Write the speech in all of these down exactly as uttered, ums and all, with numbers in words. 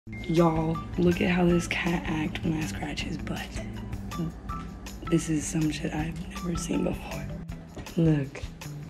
Y'all, look at how this cat acts when I scratch his butt. This is some shit I've never seen before. Look.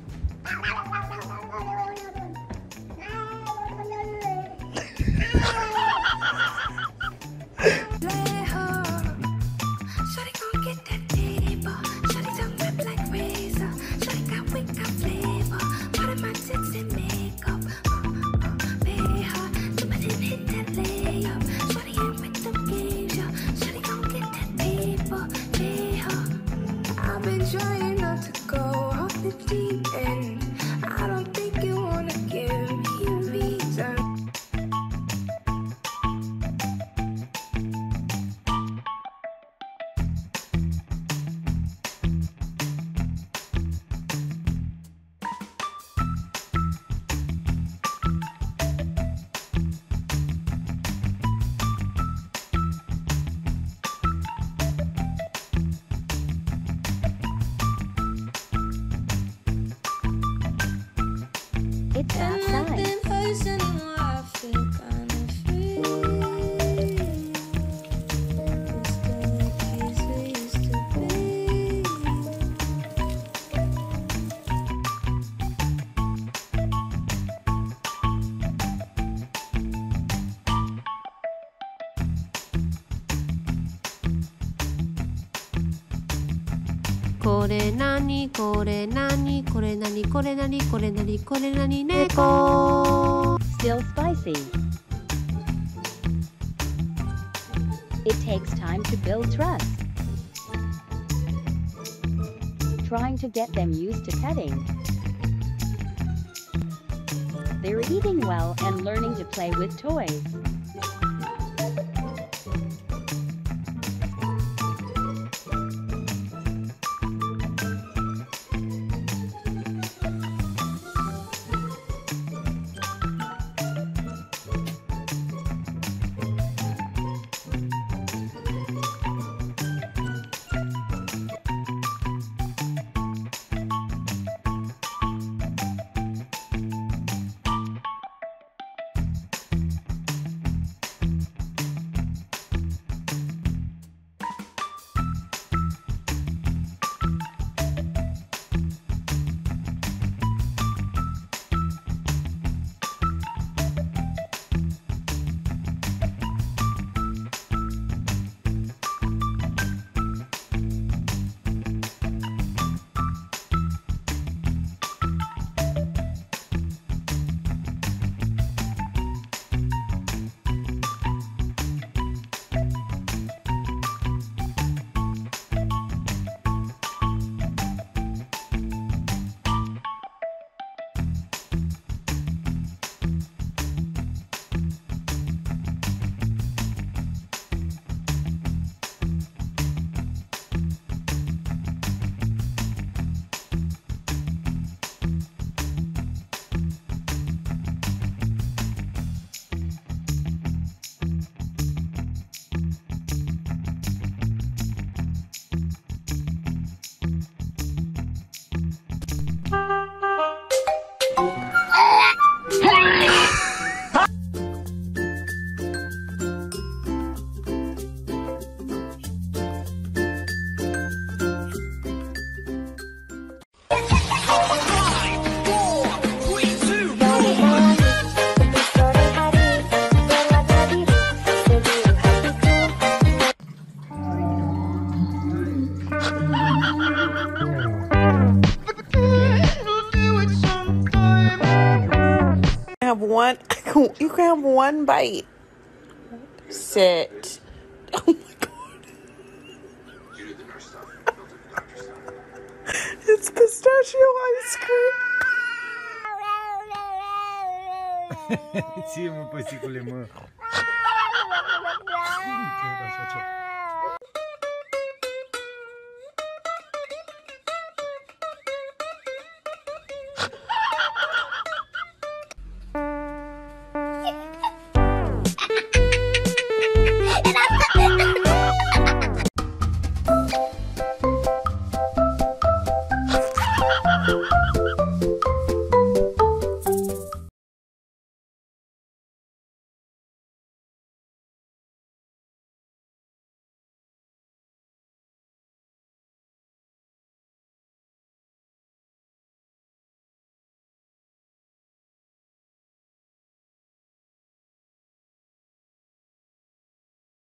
It's outside. Kore nani, kore nani, kore nani, kore nani, kore nani, kore nani, neko. Still spicy. It takes time to build trust. Trying to get them used to petting. They're eating well and learning to play with toys. Have one, you can have one bite. Sit. Oh my god. It's pistachio ice cream. Si, me păsi cu lemă.